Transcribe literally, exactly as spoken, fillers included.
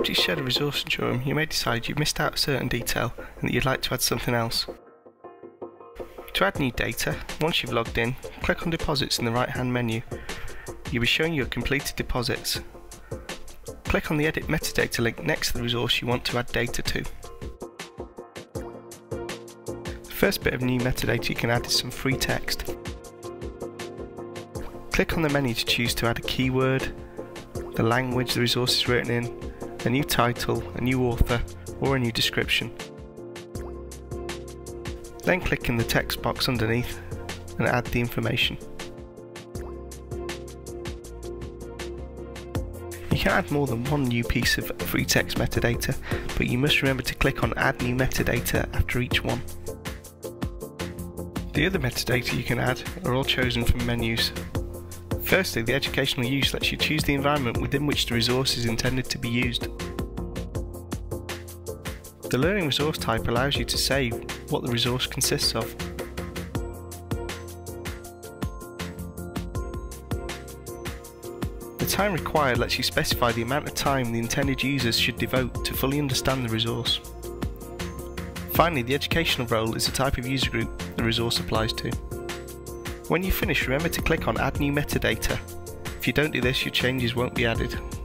After you share the resource in Jorum, you may decide you've missed out a certain detail and that you'd like to add something else. To add new data, once you've logged in, click on Deposits in the right hand menu. You'll be showing your completed deposits. Click on the Edit Metadata link next to the resource you want to add data to. The first bit of new metadata you can add is some free text. Click on the menu to choose to add a keyword, the language the resource is written in, a new title, a new author, or a new description. Then click in the text box underneath and add the information. You can add more than one new piece of free text metadata, but you must remember to click on Add New Metadata after each one. The other metadata you can add are all chosen from menus. Firstly, the educational use lets you choose the environment within which the resource is intended to be used. The learning resource type allows you to say what the resource consists of. The time required lets you specify the amount of time the intended users should devote to fully understand the resource. Finally, the educational role is the type of user group the resource applies to. When you finish, remember to click on Add New Metadata. If you don't do this, your changes won't be added.